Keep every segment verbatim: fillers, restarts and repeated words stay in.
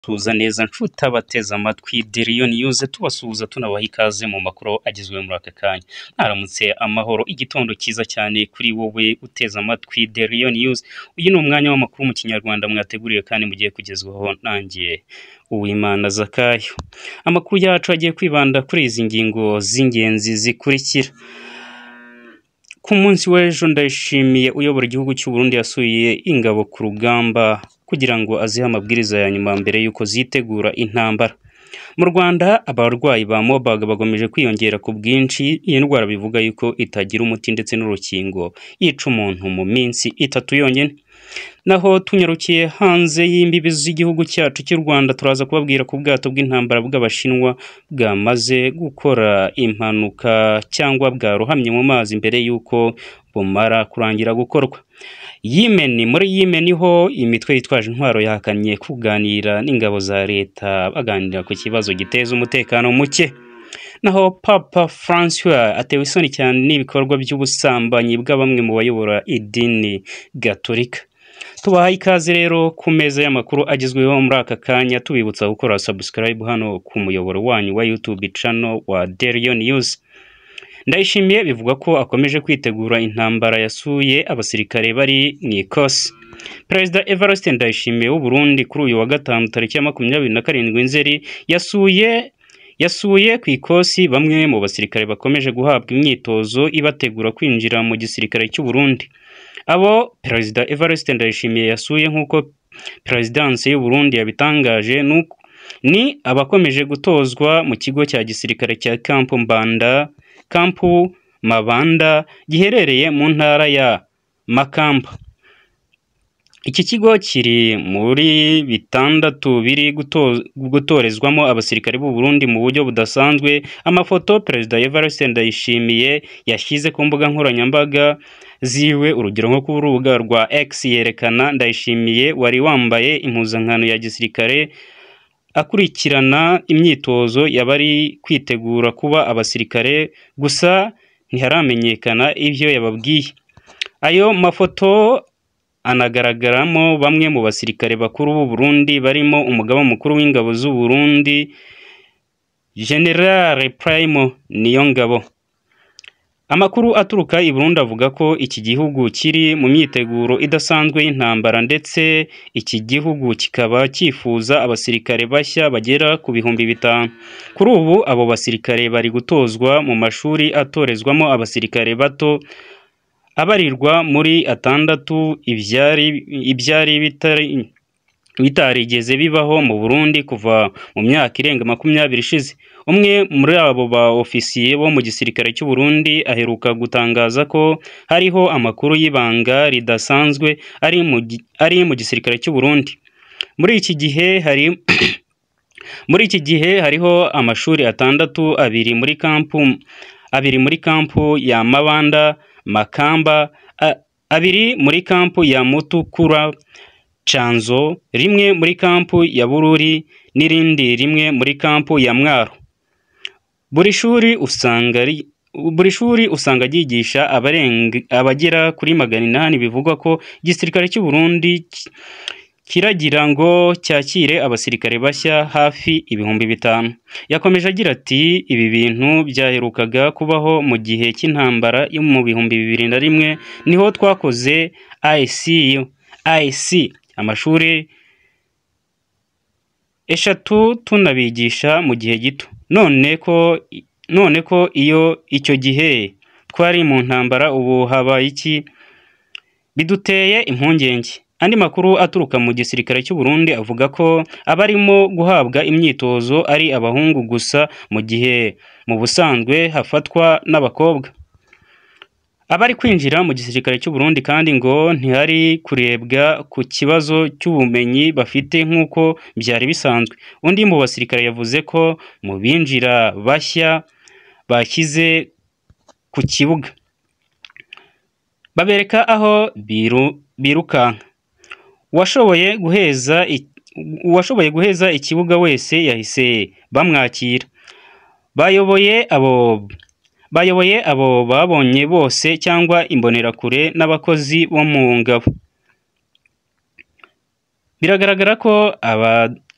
tuza neza nshuta bateza amatwi Deriyo News tubasuhuza tunabaha ikaze mu makuru agizwe muri aka kanya. Naramutse amahoro, igitondo cyiza cyane kuri wowe uteza amatwi Deriyo News. Uyu ni umwanya w'amakuru mu Kinyarwanda mwateguriye kandi mugiye kugezwaho nanjye Uwimana Zakayo. Amakuru yacu agiye kwibanda kuri izi ngingo z'ingenzi zikurikira. Ku munsi w'ejo Ndayishimiye uyobora igihugu cy'u Burundi yasuye ingabo ku rugamba kugira ngo azihe amabwiriza ya nyuma mbere yuko zitegura intambara. Mu Rwanda abarwayi ba Mobaga bagomeje kwiyongera ku bwinshi. Iyi ndwara bivuga yuko itagira umuti ndetse n'urukingo, yica umuntu mu minsi itatu yonyine. Naho tunyarukiye hanze y'imbibi z'igihugu cyacu cy'u Rwanda, turaza kubabwira ku bwato bw'intambara bw'Abashinwa bwamaze gukora impanuka cyangwa bwarohamye mu mazi mbere yuko bumara kurangira gukorwa. Yemen, muri Yemen ho imitwe yitwaje intwaro yahakanye kuganira n'ingabo za leta baganira ku kibazo giteza umutekano muke. Naho Papa Francois atewe isoni cyane n'ibikorwa by'ubusambanyi bwa bamwe mu bayobora idini Gatolika. Tubahaye ikaze rero ku meza y'amakuru agezweho muri aka kanya, tubibutsa gukora subscribe hano ku muyoboro wanyu wa YouTube channel wa Deriyo News. Ndayishimiye bivuga ko akomeje kwitegura intambara, yasuye abasirikare bari mu ikosi. Perezida Evariste Ndayishimiye w'u Burundi kuri uyu wa gatanu tariki ya makumyabiri na karindwi Nzeri yasuye yasuye ku ikosi bamwe mu basirikare bakomeje guhabwa imyitozo ibategura kwinjira mu gisirikare cy'u Burundi. Abo Perezida Evariste Ndayishimiye yasuye nk'uko Perezidansi y'u Burundi yabitangaje nuko ni abakomeje gutozwa mu kigo cya gisirikare cya Camp Mbanda Kampu Mabanda giherereye mu ntara ya Makamba. Iki kigo kiri muri bitandatu biri gutorezwamo abasirikare b'u Burundi mu buryo budasanzwe. Amafoto Perezida Evariste Ndayishimiye yashyize ku mbuga nkoranyambaga ziwe, urugero nko ku rubuga rwa X, yerekana Ndayishimiye wari wambaye impuzankano ya gisirikare akurikirana imyitozo y'abari kwitegura kuba abasirikare, gusa ntiharamenyekana ibyo yababwiye. Ayo mafoto anagaragaramo bamwe mu basirikare bakuru b'u Burundi barimo umugaba mukuru w'ingabo z'u Burundi General Primo Niyongabo. Amakuru aturuka i Burundi avuga ko iki gihugu kiri mu myiteguro idasanzwe y'intambara, ndetse iki gihugu kikaba cyifuza abasirikare bashya bagera ku bihumbi bitanu. Kuri ubu abo basirikare bari gutozwa mu mashuri atorezwamo abasirikare bato abarirwa muri atandatu, ibyari ibyari bitari bitarigeze bibaho mu Burundi kuva mu myaka irenga makumyabiri ishize. Umwe muri abo ba ofisiye bo mu gisirikare cy'u Burundi aheruka gutangaza ko hariho amakuru y'ibanga ridasanzwe ari mu ari mu gisirikare cy'u Burundi. Muri iki gihe hari muri iki gihe hariho amashuri atandatu, abiri muri kampu abiri muri kampu ya Mabanda Makamba, abiri muri kampu ya Mutukura Canzo, rimwe muri kampu ya Bururi n'irindi rimwe muri kampu ya Mwaro. Buri shuri usanga buri shuri usanga ryigisha abarenga abagera kuri magana inani. Bivugwa ko igisirikare cy'u Burundi kiragira ngo cyakire abasirikare bashya hafi ibihumbi bitanu. Yakomeje agira ati ibi bintu byaherukaga kubaho mu gihe cy'intambara yo mu bihumbi bibiri na rimwe, niho twakoze I C I C amashuri eshatu tunabigisha mu gihe gito. None ko none ko iyo icyo gihe twari mu ntambara, ubu habaye iki? Biduteye impungenge. Andi makuru aturuka mu gisirikare cy'u Burundi avuga ko abarimo guhabwa imyitozo ari abahungu gusa, mu gihe mu busanzwe hafatwa n'abakobwa. Abari kwinjira mu gisirikare cy'u Burundi kandi ngo ntihari kurebwa ku kibazo cy'ubumenyi bafite nk'uko byari bisanzwe. Undi mu basirikare yavuze ko mu binjira bashya bashyize ku kibuga babereka aho biru birukanka. Uwashoboye guheza uwashoboye guheza ikibuga wese yahise bamwakira. Bayoboye abo bayoboye abo babonye bose cyangwa imbonerakure n'abakozi bo mu ngabo. Biragaragara ko aba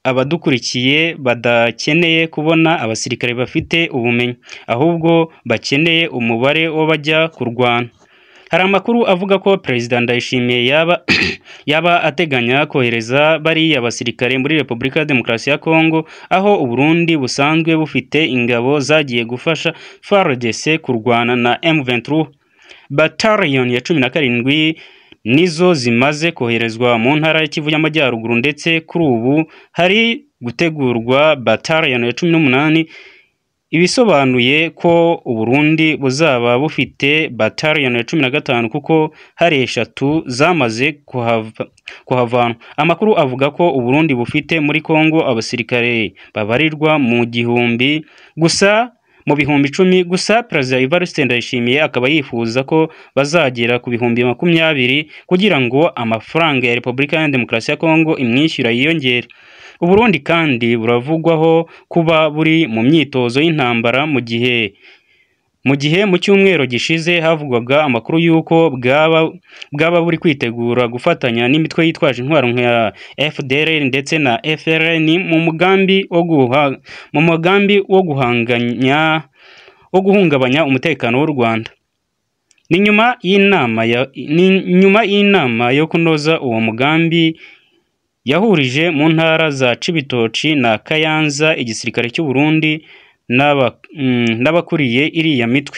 abadukurikiye badakeneye kubona abasirikare bafite ubumenyi, ahubwo bakeneye umubare w'abajya kurwana. Hari amakuru avuga ko Perezida Ndayishimiye yaba yaba ateganya kohereza bariya basirikare muri Repubulika ya Demokarasi ya Kongo, aho u Burundi busanzwe bufite ingabo zagiye gufasha F A R D C kurwana na M vingt-trois. Battalion ya cumi na karindwi nizo zimaze koherezwa mu ntara y'Kivu y'Amajyaruguru, ndetse kuri ubu hari gutegurwa Battalion ya cumi n'umunani, ibisobanuye ko u Burundi buzaba bufite Battalion ya cumi na gatanu kuko hari eshatu zamaze kuhavanwa. Amakuru avuga ko u Burundi bufite muri Kongo abasirikare babarirwa mu gihumbi gusa mu bihumbi icumi gusa. Perezida Evariste Ndayishimiye akaba yifuza ko bazagera ku bihumbi makumyabiri kugira ngo amafaranga ya Repubulika ya Demokarasi ya Kongo imwishyura yiyongere. U Burundi kandi buravugwaho kuba buri mu myitozo y'intambara mu gihe mu gihe mu cyumweru gishize havugwaga amakuru y'uko bwaba bwaba buri kwitegura gufatanya n'imitwe yitwaje intwaro nka F D L R ndetse na F R N mu mugambi wo guha mu mugambi wo guhanganya wo guhungabanya umutekano w'u Rwanda. Ni nyuma y'inama ya ni nyuma y'inama yo kunoza uwo mugambi yahurije mu ntara za Cibitoci na Kayanza igisirikare cy'u Burundi n'abakuriye mm, iriya mitwe.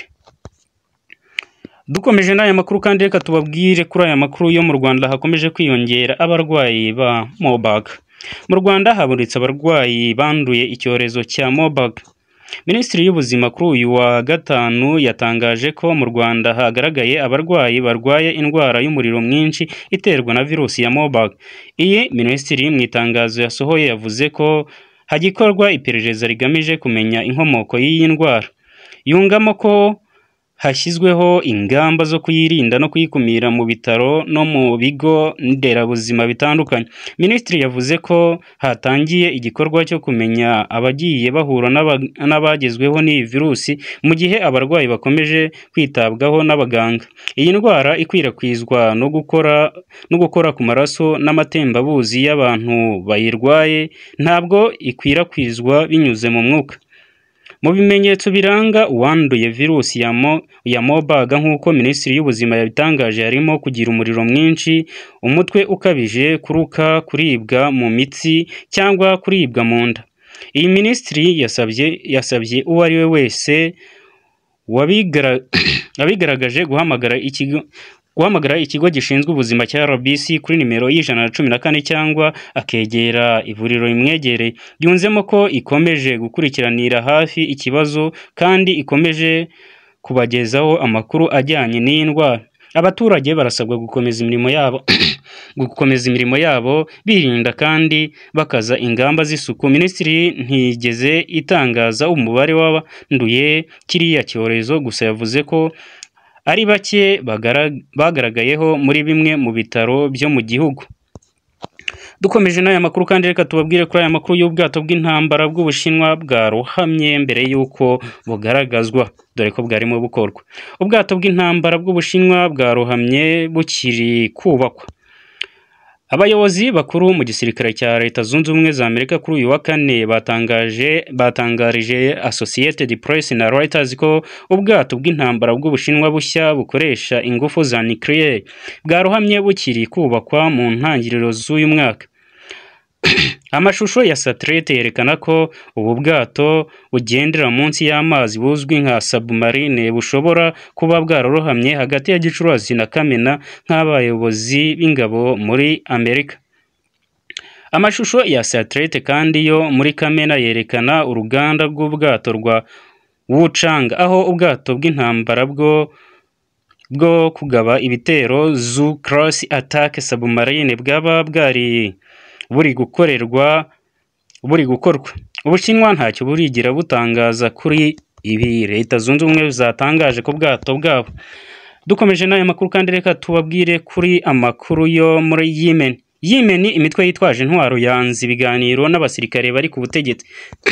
Dukomeje n'aya makuru kandi reka tubabwire kuri aya makuru yo mu Rwanda hakomeje kwiyongera abarwayi ba Marburg. Mu Rwanda habonetse abarwayi banduye icyorezo cya Marburg. Minisitiri y'Ubuzima kuri uyu wa gatanu yatangaje ko mu Rwanda hagaragaye abarwayi barwaye indwara y'umuriro mwinshi iterwa na virusi ya Marburg. Iyi minisitiri mu itangazo yasohoye yavuze ko hagikorwa iperereza rigamije kumenya inkomoko y'iyi ndwara. Yungamo ko hashyizweho ingamba zo kuyirinda no kuyikumira mu bitaro no mu bigo nderabuzima bitandukanye. Minisitiri yavuze ko hatangiye igikorwa cyo kumenya abagiye bahura n'abagezweho n'iyi virusi mu gihe abarwayi bakomeje kwitabwaho n'abaganga. Iyi ndwara ikwirakwizwa no gukora no gukora ku maraso n'amatembabuzi y'abantu bayirwaye, ntabwo ikwirakwizwa binyuze mu mwuka. Mu bimenyetso biranga uwanduye virusi ya mo ya Marburg nk'uko Minisitiri y'Ubuzima yabitangaje harimo kugira umuriro mwinshi, umutwe ukabije, kuruka, kuribwa mu mitsi cyangwa kuribwa mu nda. Iyi minisitiri yasabye yasabye uwo ari we wese wabigaragaje guhamagara ikigo guhamagara ikigo gishinzwe ubuzima cya R B C kuri nimero y'ijana na cumi na kane cyangwa akegera ivuriro imwegereye. Yunzemo ko ikomeje gukurikiranira hafi ikibazo kandi ikomeje kubagezaho amakuru ajyanye n'iyi ndwara. Abaturage barasabwa gukomeza imirimo yabo gukomeza imirimo yabo birinda kandi bakaza ingamba z'isuku. Minisitiri ntigeze itangaza umubare w'abanduye kiriya cyorezo, gusa yavuze ko ari bake bagaragayeho muri bimwe mu bitaro byo mu gihugu. Dukomeje n'aya makuru kandi reka tubabwire kuri aya makuru y'ubwato bw'intambara bw'Ubushinwa bwarohamye mbere y'uko bugaragazwa, dore ko bwarimo bukorwa. Ubwato bw'intambara bw'Ubushinwa bwarohamye bukiri kubakwa. Abayobozi bakuru mu gisirikare cya Leta Zunze Ubumwe za Amerika kuri uyu wa kane batangaje batangarije Associated Press na Reuters ko ubwato bw'intambara bw'Ubushinwa bushya bukoresha ingufu za nucleaire bwarohamye bukiri kubakwa mu ntangiriro z'uyu mwaka. Amashusho ya satellite yerekana ko ubu bwato bugendera munsi y'amazi buzwi nka submarine bushobora kuba bwarorohamye hagati ya Gicurasi na Kamena nk'abayobozi b'ingabo muri Amerika. Amashusho ya satellite kandi yo muri Kamena yerekana uruganda rw'ubwato rwa Wuchang, aho ubwato bw'intambara bwo bwo kugaba ibitero zu cross attack submarine bwaba bwari buri gukorerwa buri gukorwa. Ubushinwa ntacyo burigira butangaza kuri ibi. Leta Zunze Ubumwe zatangaje ko bwato bwabo. Dukomeje n'aya makuru kandi reka tubabwire kuri amakuru yo muri Yemen. Yemen imitwe yitwaje intwaro yanze ibiganiro n'abasirikare bari ku butegetsi.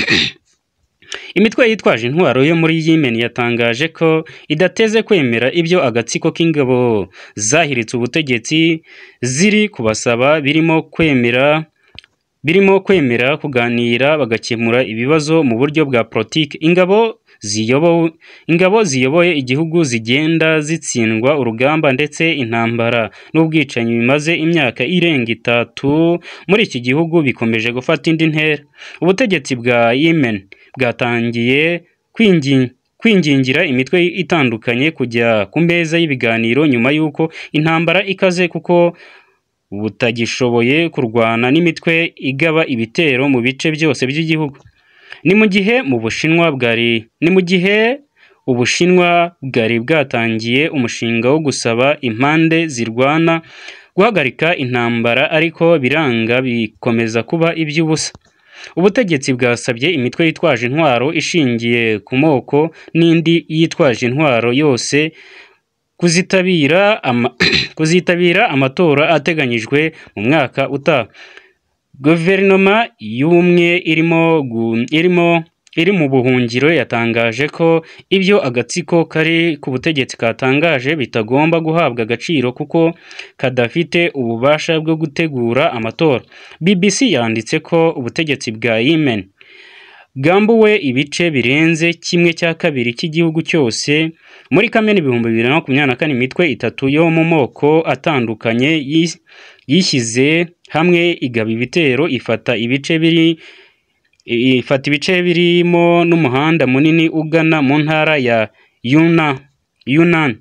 Imitwe yitwaje intwaro yo muri Yemen yatangaje ko idateze kwemera ibyo agatsiko k'ingabo zahiritse ubutegetsi ziri kubasaba, birimo kwemera birimo kwemera kuganira bagakemura ibibazo mu buryo bwa politiki. Ingabo ziyobowe ingabo ziyoboye igihugu zigenda zitsindwa urugamba ndetse intambara n'ubwicanyi bimaze imyaka irenga itatu muri iki gihugu bikomeje gufata indi ntera. Ubutegetsi bwa Yemen bwatangiye kwinginga kwingingira imitwe itandukanye kujya ku meza y'ibiganiro nyuma y'uko intambara ikaze kuko butagishoboye kurwana n'imitwe igaba ibitero mu bice byose by'igihugu. Ni mu gihe mu Bushinwa bwari ni mu gihe Ubushinwa bwari bwatangiye umushinga wo gusaba impande zirwana guhagarika intambara ariko biranga bikomeza kuba iby'ubusa. Ubutegetsi bwasabye imitwe yitwaje intwaro ishingiye ku moko n'indi yitwaje intwaro yose kuzitabira ama kuzitabira amatora ateganyijwe mu mwaka utaha. Guverinoma y'ubumwe irimo irimo iri mu buhungiro yatangaje ko ibyo agatsiko kari ku butegetsi katangaje bitagomba guhabwa agaciro kuko kadafite ububasha bwo gutegura amatora. B B C yanditse ko ubutegetsi bwa Yemen bwambuwe ibice birenze kimwe cya kabiri cy'igihugu cyose muri Kamena ibihumbi bibiri na makumyabiri na kane. Imitwe itatu yo mu moko atandukanye yishyize hamwe igaba ibitero ifata ibice biri ifata ibice birimo n'umuhanda munini ugana mu ntara ya Yunnan Yunnan.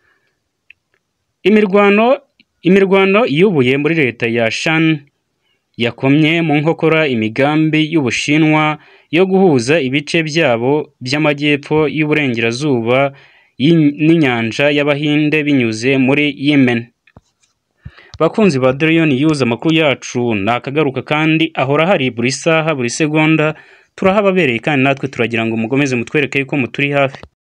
Imirwano imirwano yubuye muri leta ya Shan yakomye mu nkokora imigambi y'Ubushinwa yo guhuza ibice byabo by'amajyepfo y'uburengerazuba n'inyanja y'Abahinde binyuze muri Yemen. Bakunzi ba Daily News, amakuru yacu nakagaruka kandi ahora hari buri saha buri segonda turahababereye kandi natwe turagira ngo mugomeze mutwereke yuko muturi hafi.